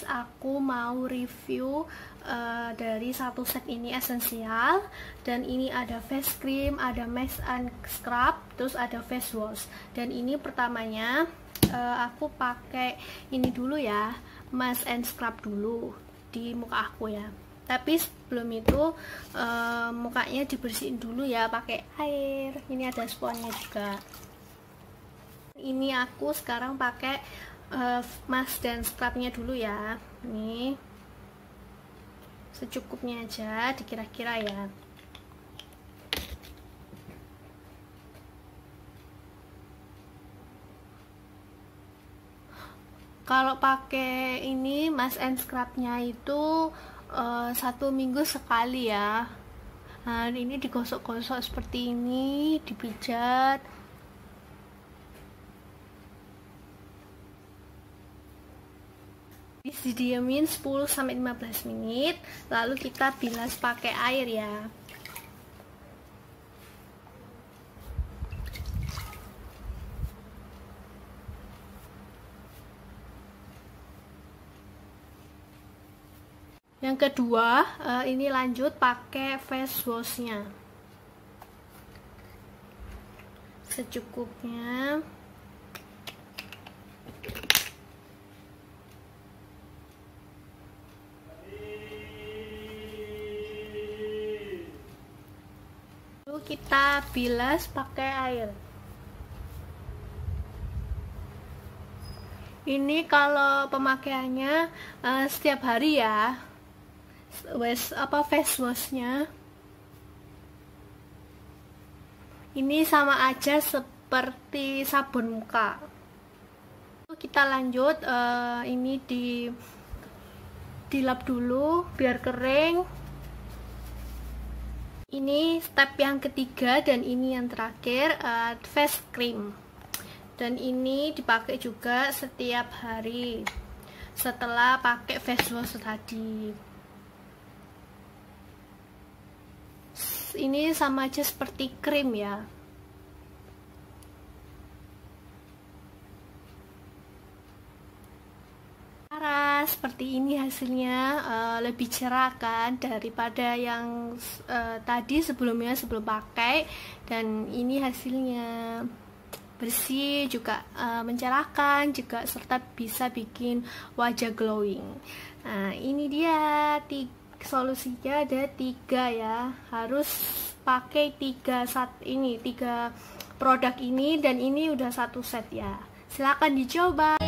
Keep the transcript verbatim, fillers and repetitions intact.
guys, aku mau review uh, dari satu set ini esensial. Dan ini ada face cream, ada mask and scrub, terus ada face wash. Dan ini pertamanya uh, aku pakai ini dulu ya, mask and scrub dulu di muka aku ya. Tapi sebelum itu uh, mukanya dibersihin dulu ya pakai air. Ini ada sponnya juga. Ini aku sekarang pakai uh, mask dan scrubnya dulu ya. Ini secukupnya aja, dikira-kira ya. Kalau pakai ini mask and scrubnya itu uh, satu minggu sekali ya. Nah, ini digosok-gosok seperti ini, dipijat. Didiamin sepuluh sampai lima belas menit, lalu kita bilas pakai air ya. Yang kedua, uh, ini lanjut pakai face washnya secukupnya. Lalu kita bilas pakai air. Ini kalau pemakaiannya uh, setiap hari ya. Wes apa face washnya ini sama aja seperti sabun muka. Kita lanjut uh, ini di dilap dulu biar kering. Ini step yang ketiga dan ini yang terakhir, uh, face cream. Dan ini dipakai juga setiap hari setelah pakai face wash tadi. Ini sama aja seperti krim ya. Cara seperti ini hasilnya, uh, lebih cerah kan daripada yang uh, tadi sebelumnya sebelum pakai. Dan ini hasilnya bersih juga, uh, mencerahkan juga, serta bisa bikin wajah glowing. Nah, ini dia tiga solusinya, ada tiga ya, harus pakai tiga set ini, tiga produk ini, dan ini udah satu set ya. Silahkan dicoba.